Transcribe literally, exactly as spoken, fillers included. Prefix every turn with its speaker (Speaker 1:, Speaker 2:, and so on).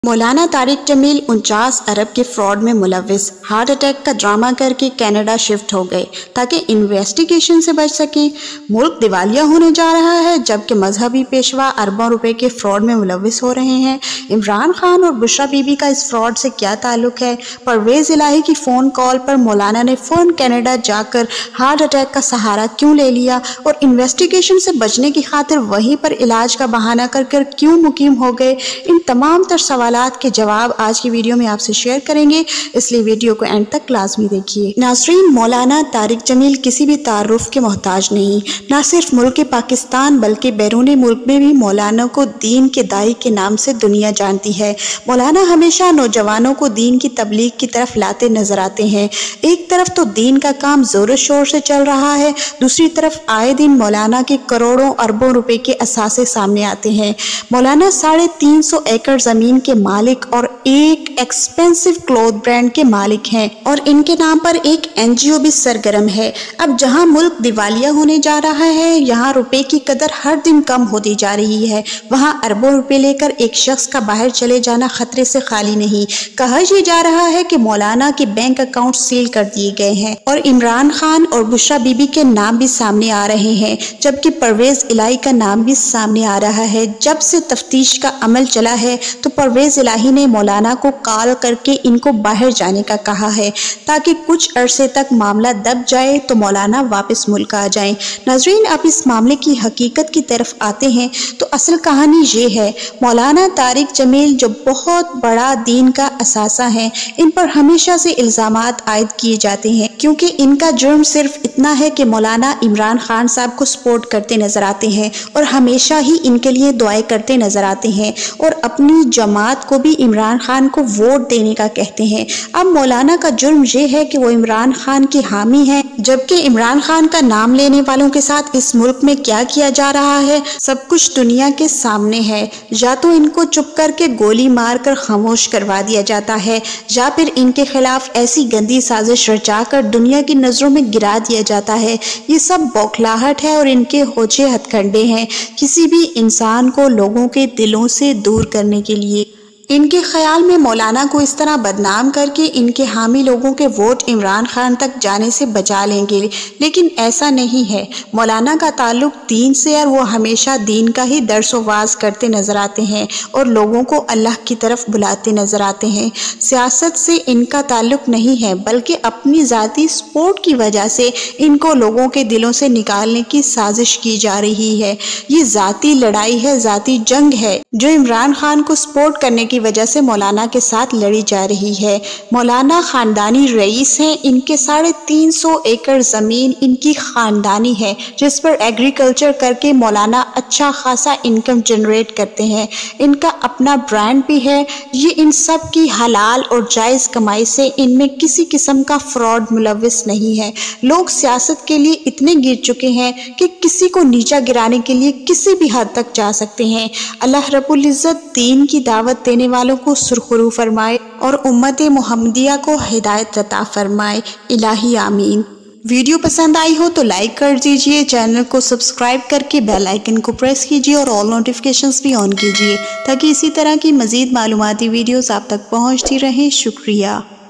Speaker 1: मौलाना तारिक जमील उनचास अरब के फ्रॉड में मुलविस हार्ट अटैक का ड्रामा करके कनाडा शिफ्ट हो गए ताकि इन्वेस्टिगेशन से बच सके। मुल्क दिवालिया होने जा रहा है जबकि मजहबी पेशवा अरबों रुपए के फ्रॉड में मुलविस हो रहे हैं। इमरान खान और बुशरा बीबी का इस फ्रॉड से क्या ताल्लुक है? परवेज इलाही की फ़ोन कॉल पर मौलाना ने फ़ौरन कनाडा जाकर हार्ट अटैक का सहारा क्यों ले लिया और इन्वेस्टिगेशन से बचने की खातिर वहीं पर इलाज का बहाना कर कर क्यों मुकीम हो गए? इन तमाम तर सवाल के जवाब आज की वीडियो में आपसे शेयर करेंगे, इसलिए वीडियो को एंड तक लाजमी देखिए। नाज़रीन, मौलाना तारिक जमील किसी भी तारुफ के मोहताज नहीं। न सिर्फ मुल्क पाकिस्तान बल्कि बैरूनी मुल्क में भी मौलाना को दीन के दाई के नाम से दुनिया जानती है। मौलाना हमेशा नौजवानों को दीन की तबलीग की तरफ लाते नजर आते हैं। एक तरफ तो दीन का काम जोर शोर से चल रहा है, दूसरी तरफ आए दिन मौलाना के करोड़ों अरबों रुपए के असासे सामने आते हैं। मौलाना साढ़े तीन सौ एकड़ जमीन के मालिक और एक एक्सपेंसिव क्लॉथ ब्रांड के मालिक हैं और इनके नाम पर एक एनजीओ भी सरगर्म है। अब जहां मुल्क दिवालिया होने जा रहा है, यहाँ रुपए की कदर हर दिन कम होती जा रही है, वहां अरबों रुपए लेकर एक शख्स का बाहर चले जाना खतरे से खाली नहीं। कहा यह जा रहा है कि मौलाना के बैंक अकाउंट सील कर दिए गए हैं और इमरान खान और बुशरा बीबी के नाम भी सामने आ रहे हैं, जबकि परवेज इलाही का नाम भी सामने आ रहा है। जब से तफ्तीश का अमल चला है तो परवेज इलाही ने मौलाना को कॉल करके इनको बाहर जाने का कहा है ताकि कुछ अरसे तक मामला दब जाए तो मौलाना वापस मुल्क आ जाएं। नाज़रीन, अब इस मामले की हकीकत की तरफ आते हैं तो असल कहानी ये है, मौलाना तारिक जमील जो बहुत बड़ा दीन का असासा है, इन पर हमेशा से इल्ज़ामात आयद किए जाते हैं क्योंकि इनका जुर्म सिर्फ इतना है कि मौलाना इमरान खान साहब को सपोर्ट करते नजर आते हैं और हमेशा ही इनके लिए दुआएं करते नजर आते हैं और अपनी जमात को भी इमरान खान को वोट देने का कहते हैं। अब मौलाना का जुर्म ये है कि वो इमरान खान की हामी है, जबकि इमरान खान का नाम लेने वालों के साथ इस मुल्क में क्या किया जा रहा है सब कुछ दुनिया के सामने है। या तो इनको चुप करके गोली मारकर खामोश करवा दिया जाता है या फिर इनके खिलाफ ऐसी गंदी साजिश रचाकर दुनिया की नजरों में गिरा दिया जाता है। ये सब बौखलाहट है और इनके होचे हथकंडे हैं किसी भी इंसान को लोगों के दिलों से दूर करने के लिए। इनके ख्याल में मौलाना को इस तरह बदनाम करके इनके हामी लोगों के वोट इमरान खान तक जाने से बचा लेंगे, लेकिन ऐसा नहीं है। मौलाना का ताल्लुक दीन से और वो हमेशा दीन का ही दर्स व वाज करते नजर आते हैं और लोगों को अल्लाह की तरफ बुलाते नजर आते हैं। सियासत से इनका ताल्लुक नहीं है बल्कि अपनी ज़ाती सपोर्ट की वजह से इनको लोगों के दिलों से निकालने की साजिश की जा रही है। ये ज़ाती लड़ाई है, ज़ाती जंग है जो इमरान खान को सपोर्ट करने की वजह से मौलाना के साथ लड़ी जा रही है। मौलाना खानदानी रईस हैं, इनके साढ़े तीन सौ एकड़ जमीन इनकी खानदानी है जिस पर एग्रीकल्चर करके मौलाना अच्छा खासा इनकम जनरेट करते हैं। इनका अपना ब्रांड भी है। ये इन सब की हलाल और जायज़ कमाई से इनमें किसी किस्म का फ्रॉड मुलविस नहीं है। लोग सियासत के लिए इतने गिर चुके हैं कि किसी को नीचा गिराने के लिए किसी भी हद तक जा सकते हैं। अल्लाह रब्बुल इज़्ज़त दीन की दावत देने वालों को सुरखरू फरमाए और उम्मत मुहम्मदिया को हिदायत अता फरमाए। इलाही आमीन। वीडियो पसंद आई हो तो लाइक कर दीजिए, चैनल को सब्सक्राइब करके बेल आइकन को प्रेस कीजिए और ऑल नोटिफिकेशंस भी ऑन कीजिए ताकि इसी तरह की मज़ीद मालूमाती वीडियोस आप तक पहुंचती रहें। शुक्रिया।